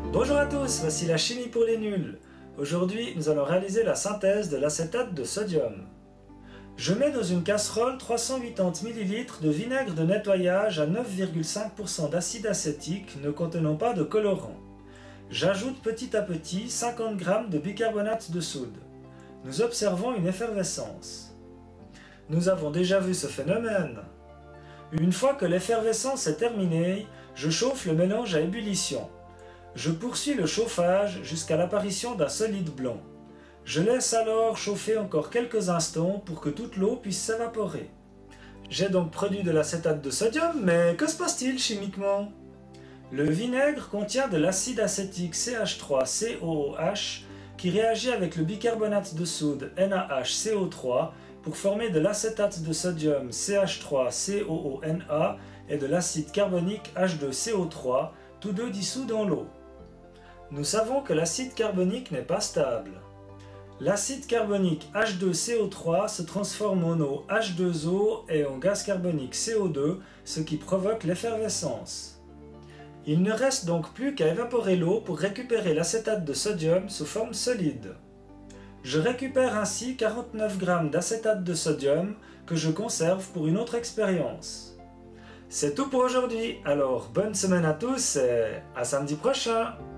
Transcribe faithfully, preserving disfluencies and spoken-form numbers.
Bonjour à tous, voici la chimie pour les nuls. Aujourd'hui, nous allons réaliser la synthèse de l'acétate de sodium. Je mets dans une casserole trois cent quatre-vingts millilitres de vinaigre de nettoyage à neuf virgule cinq pour cent d'acide acétique ne contenant pas de colorant. J'ajoute petit à petit cinquante grammes de bicarbonate de soude. Nous observons une effervescence. Nous avons déjà vu ce phénomène. Une fois que l'effervescence est terminée, je chauffe le mélange à ébullition. Je poursuis le chauffage jusqu'à l'apparition d'un solide blanc. Je laisse alors chauffer encore quelques instants pour que toute l'eau puisse s'évaporer. J'ai donc produit de l'acétate de sodium, mais que se passe-t-il chimiquement? Le vinaigre contient de l'acide acétique C H trois C O O H qui réagit avec le bicarbonate de soude N A H C O trois pour former de l'acétate de sodium C H trois C O O N A et de l'acide carbonique H deux C O trois, tous deux dissous dans l'eau. Nous savons que l'acide carbonique n'est pas stable. L'acide carbonique H deux C O trois se transforme en eau H deux O et en gaz carbonique C O deux, ce qui provoque l'effervescence. Il ne reste donc plus qu'à évaporer l'eau pour récupérer l'acétate de sodium sous forme solide. Je récupère ainsi quarante-neuf grammes d'acétate de sodium que je conserve pour une autre expérience. C'est tout pour aujourd'hui, alors bonne semaine à tous et à samedi prochain!